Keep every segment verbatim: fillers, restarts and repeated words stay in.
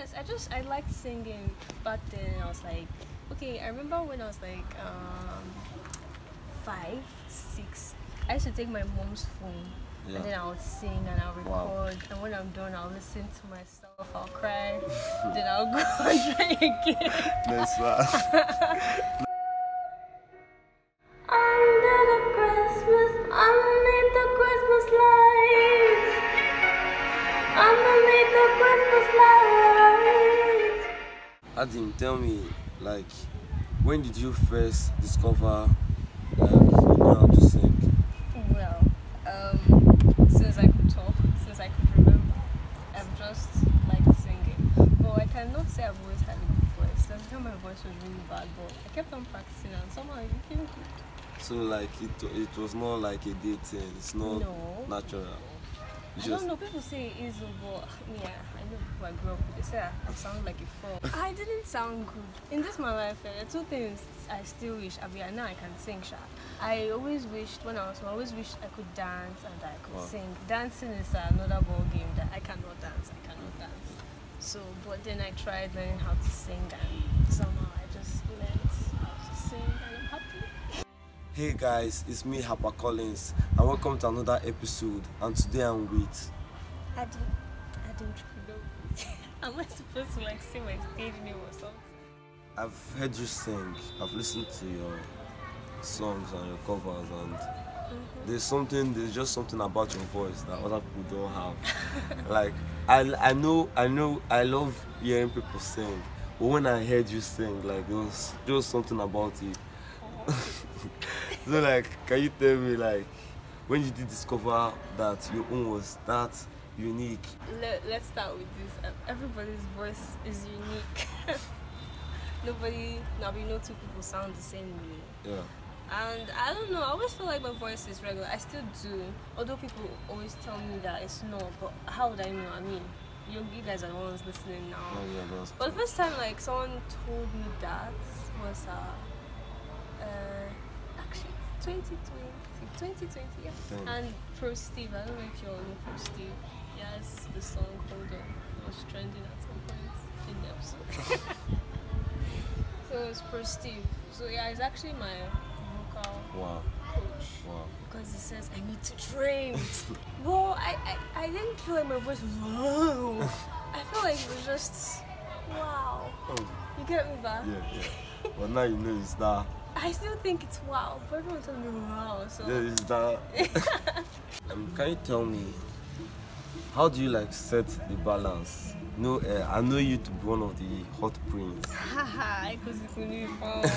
Yes, I just I liked singing back then. I was like, okay, I remember when I was like um five, six. I used to take my mom's phone yeah. and then I would sing and I'll record. Wow. And when I'm done, I'll listen to myself. I'll cry. Then I'll go and try again. That's right. Under the Christmas, underneath the Christmas lights. Underneath the Christmas lights. Adim, tell me, like, when did you first discover um, you know how to sing? Well, um, since I could talk, since I could remember, I've just liked singing. But I cannot say I've always had a good voice. At the time my voice was really bad, but I kept on practicing and somehow it became good. So like it, it was not like a date thing. It's not no. natural. I don't know, people say it is, but yeah, I know people I grew up with, they say I, I sound like a frog. I didn't sound good. In this my life, there are two things I still wish, I mean, now I can sing, sha. I always wished, when I was I always wished I could dance and I could wow. sing. Dancing is another ball game that I cannot dance, I cannot dance. So, but then I tried learning how to sing and somehow I just learned how to sing and I'm happy. Hey guys, it's me, Harper Collins, and welcome to another episode. And today I'm with Adim. Adim. Am I supposed to like say my stage name or something? I've heard you sing. I've listened to your songs and your covers, and mm-hmm. there's something. There's just something about your voice that other people don't have. Like I, I know, I know, I love hearing people sing, but when I heard you sing, like there was just something about it. So like, can you tell me like, when did you discover that your own was that unique? Let, let's start with this. Everybody's voice is unique. Nobody, now we know two people sound the same way. Yeah. And I don't know, I always feel like my voice is regular. I still do. Although people always tell me that it's not, but how would I know? I mean, you, you guys are the ones listening now. Oh, yeah, that's but the first time like someone told me that was uh, uh actually twenty twenty, yeah. Thanks. And Pro Steve, I don't know if you all know Pro Steve. He has the song Hold On. It was trending at some point in the episode. So it was Pro Steve. So yeah, it's actually my vocal wow. coach. Wow. Because he says I need to train. Well, I, I, I didn't feel like my voice was wow. I feel like it was just wow. Oh. You get me back? Yeah, yeah. Well, now you know it's that. I still think it's wow, but everyone tells me wow, so... Yeah, it's that. um, can you tell me, how do you like set the balance? No, uh, I know you to be one of the hot prince. Haha, because you couldn't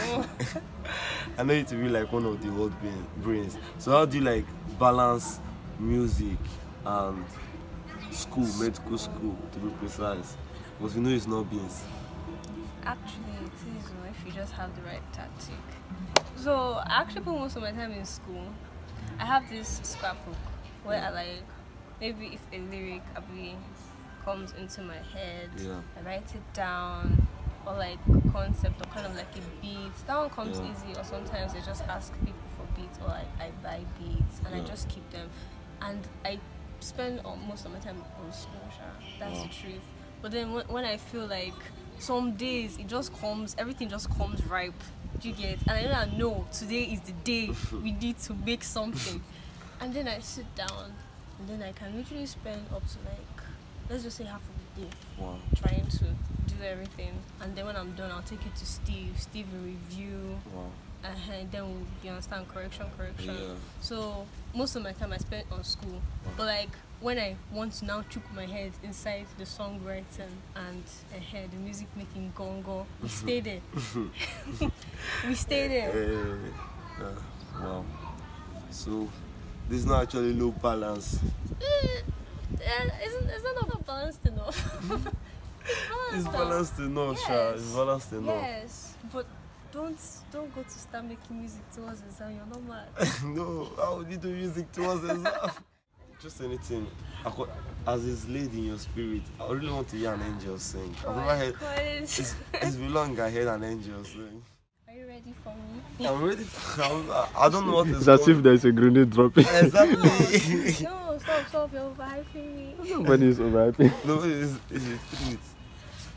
I know you to be like one of the hot brains. So how do you like balance music and school, medical school, to be precise? Because we know it's not beans. Actually, it is if you just have the right tactic. So I actually put most of my time in school. I have this scrapbook where I like, maybe if a lyric maybe comes into my head, yeah. I write it down, or like a concept or kind of like a beat. That one comes yeah. easy, or sometimes I just ask people for beats, or I, I buy beats and yeah. I just keep them. And I spend most of my time on school, that's wow. the truth. But then when I feel like some days it just comes, everything just comes ripe. Do you get? And I know that no, today is the day we need to make something. And then I sit down, and then I can literally spend up to like, let's just say half of the day wow. trying to do everything. And then when I'm done, I'll take it to Steve. Steve will review. Wow. And then we'll, you understand, correction, correction. Yeah. So most of my time I spent on school. Wow. But like, when I want to now chook my head inside the songwriting and uh, the music making gongo, we stay there. we stay there. Uh, uh, wow. So there's not actually no balance. Uh, isn't it's not balanced enough. It's balanced enough, yes. Sha. It's balanced enough. Yes, but don't don't go to start making music towards exam. You're not mad. No, how would you do music towards exam? Just anything. As is laid in your spirit, I really want to hear an angel sing. I've never heard. It's, it's been long I heard an angel sing. Are you ready for me? I'm ready. For, I'm, I don't know what is. It's as if there's a grenade dropping. Exactly. No, stop, stop. You're overhyping me. Nobody is overhyping. No, it's, it's three minutes.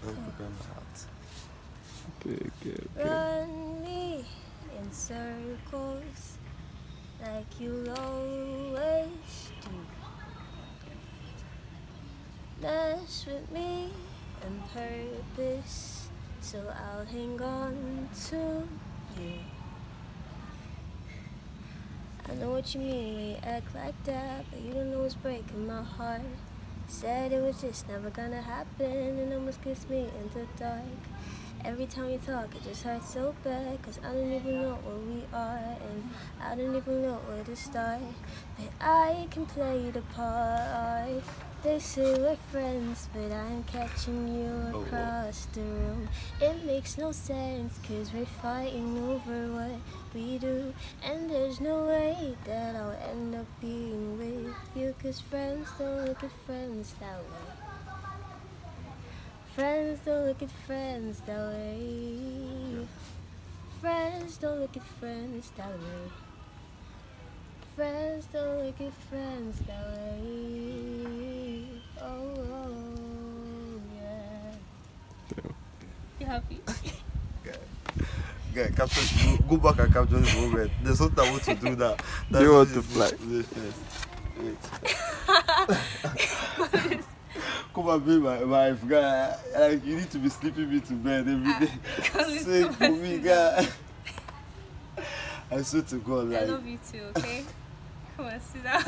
Let me prepare my heart. Okay, okay, okay. Run me in circles like you always do. Mess with me on purpose, so I'll hang on to you. I know what you mean when you act like that, but you don't know what's breaking my heart. Said it was just never gonna happen, and almost kissed me in the dark. Every time we talk, it just hurts so bad, cause I don't even know where we are, and I don't even know where to start. But I can play the part. They say we're friends, but I'm catching you across the room. It makes no sense, cause we're fighting over what we do. And there's no way that I'll end up being with you, cause friends don't look at friends that way. Friends don't look at friends that way. Friends don't look at friends that way. Friends don't look at friends that way. Oh, oh yeah. You happy? Guy, capture, go back and capture this moment. There's something I want to do that. Do you want to fly? Wait. Come and be my wife, guy. Like, you need to be sleeping me to bed every day. Say for me, guy. I swear to God, like. I love you too, okay? Come on, sit down.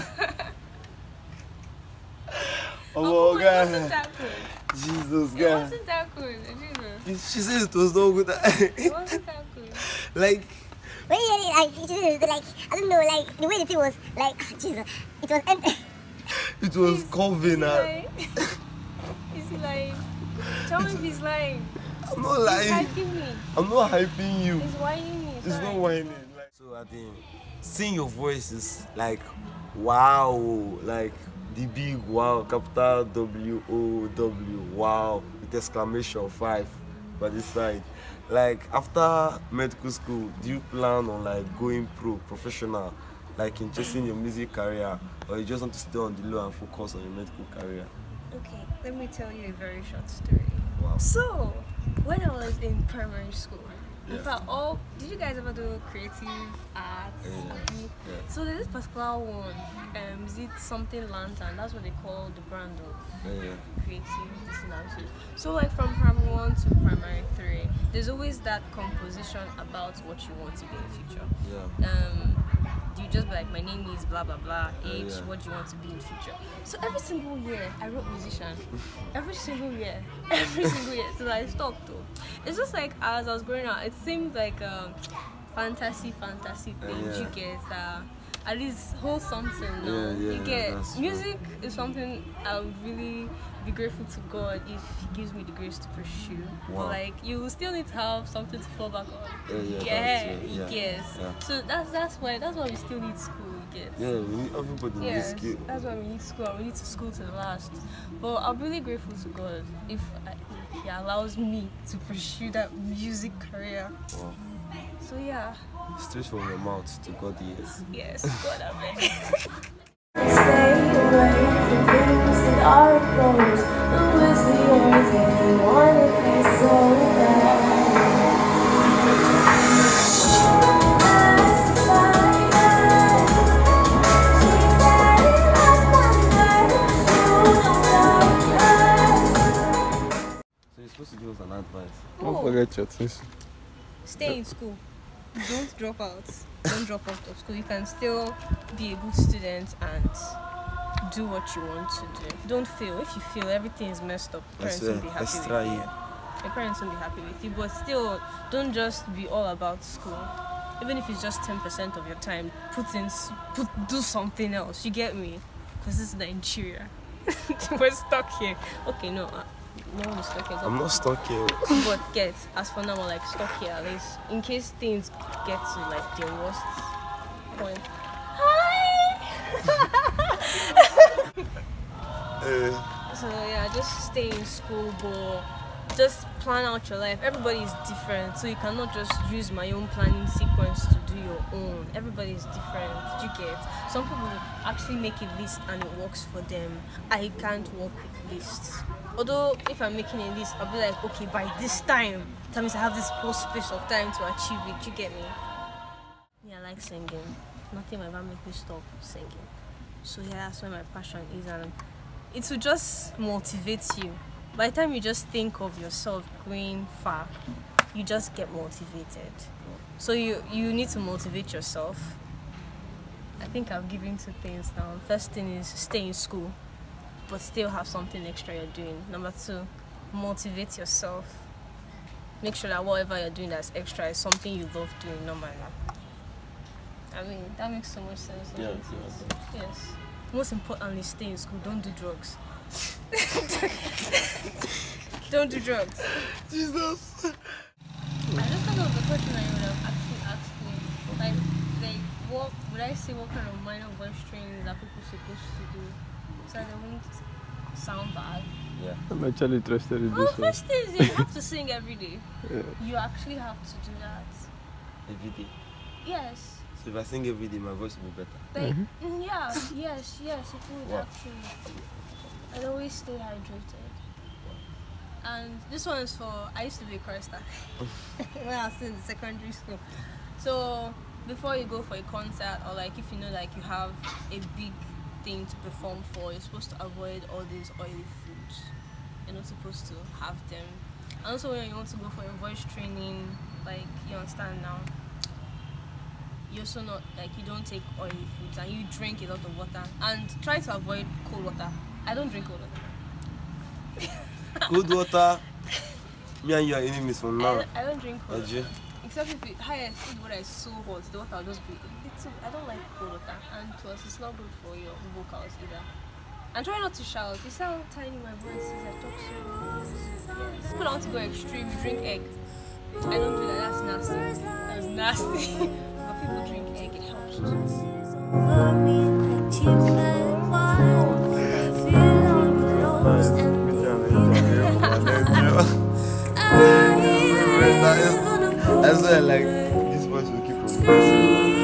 Oh, oh my God. God. It wasn't that good. Jesus, It guy. wasn't that good. Jesus. She said it was no good. It wasn't that good. Like. When you hear it, like, it just, like, I don't know, like, the way the thing was, like, Jesus, it was empty. It was convenient. Like, is he lying? Tell me if he's lying. I'm not lying. He's hyping me. I'm not hyping you. He's whining me. It's Sorry. not whining. Like, so Adim, seeing your voice is like wow, like the big wow, capital W O W, wow, with exclamation five by the side. Like after medical school, do you plan on like going pro, professional, like in chasing your music career, or you just want to stay on the low and focus on your medical career? Okay, let me tell you a very short story. Wow. So, when I was in primary school, in Yeah. fact, all did you guys ever do creative arts? Yeah. Abi? Yeah. So there's this particular one. Um, is it something lantern? That's what they call the brand of Yeah. creative this and that. So like from primary one to primary three, there's always that composition about what you want to be in the future. Yeah. Um, you just be like, my name is blah blah blah, age, yeah. what do you want to be in the future? So every single year I wrote musician. Every single year. Every single year. So I stopped though. It's just like as I was growing up, it seems like um fantasy fantasy thing. yeah. You get uh at least hold something now. Yeah, yeah, you get that's music true. Is something I would really be grateful to God if He gives me the grace to pursue. Wow. But like you still need to have something to fall back on. Yeah, yeah, Yeah, that's it, yeah, yes. yeah. So that's that's why that's why we still need school. You get. Yeah, we need, everybody Yes, needs skill. that's why we need school. And we need to school to the last. But I'm really grateful to God if I, He allows me to pursue that music career. Wow. So yeah. Straight from your mouth to God ears. Yes, God, I beg. Stay away from things that are goals. Who is the yours if you want it be so bad? So you're supposed to give us an advice. Don't Oh, forget your things. stay in school. Don't drop out. Don't drop out of school. You can still be a good student and do what you want to do. Don't fail. If you fail, everything is messed up. I Parents swear, won't be happy extra with you. year. Your parents won't be happy with you. But still, don't just be all about school. Even if it's just ten percent of your time, put in, s- put do something else. You get me? Because this is Nigeria. We're stuck here. Okay, no, uh, no one is stuck here. I'm not stuck here. But get, as for now, we're like stuck here at least in case things get to like their worst point. Hi. Uh, So yeah, just stay in school, but just plan out your life. Everybody is different, so you cannot just use my own planning sequence to do do your own. Everybody is different. You get. Some people actually make a list and it works for them. I can't work with lists. Although if I'm making a list, I'll be like, okay, by this time, that means I have this whole space of time to achieve it. You get me? Yeah, I like singing. Nothing will ever make me stop singing. So yeah, that's where my passion is, and it will just motivate you. By the time you just think of yourself going far, you just get motivated. So you you need to motivate yourself. I think I've given two things now. First thing is stay in school, but still have something extra you're doing. Number two, motivate yourself. Make sure that whatever you're doing that's extra is something you love doing normally. I mean, that makes so much sense. Yeah, it? yeah. Yes. Most importantly, stay in school. Don't do drugs. Don't do drugs. Jesus. I just thought of the question I would have actually asked me. Like, like, what would I say? What kind of minor voice training that people supposed to do so they won't sound bad? Yeah. I'm actually interested in Well, this the one. first thing is you have to sing every day. Yeah. You actually have to do that. Every day. Yes. So if I sing every day, my voice will be better. Like, mm, yeah, yes, yes, it would Wow. actually. And always stay hydrated. And this one is for, I used to be a chorister when I was in secondary school. So before you go for a concert, or like if you know like you have a big thing to perform for, you're supposed to avoid all these oily foods. You're not supposed to have them. And also when you want to go for a voice training, like you understand now, you also not like you don't take oily foods and you drink a lot of water, and try to avoid cold water. I don't drink cold water. Good water. Me and you are enemies from I now. don't, I don't drink cold Are you? water. Except if it highest if water is so hot, the water will just be a little. I don't like cold water, and plus it's not good for your vocals either. And try not to shout. You sound tiny. My voice is I talk so. Yes. People want to go extreme. You drink egg. I don't do that. That's nasty. That's nasty. But people drink egg. It helps too. That's why like this voice will keep progressing.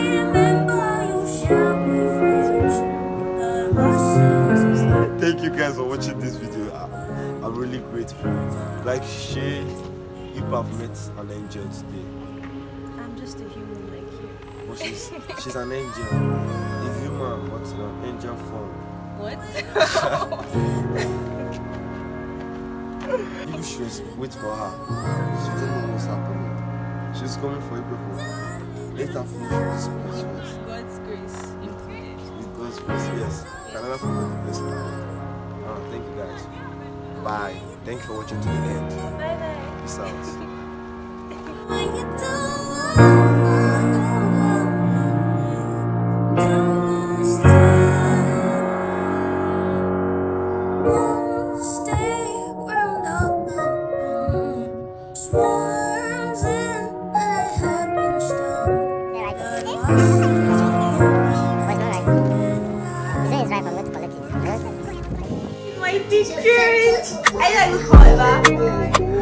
Thank you guys for watching this video. I, I'm really grateful. Like she, you have met an angel today. I'm just a human like you. But she's she's an angel. A human, but an angel form. What? You should wait for her. She didn't know what's happening. She's coming for you people. Let her finish this place first. God's grace included. With God's grace, yes. Can never forget the best part. Uh, thank you guys. Bye. Thank you for watching to the end. Bye bye. Peace out. When you don't My teachers! I like to call it back.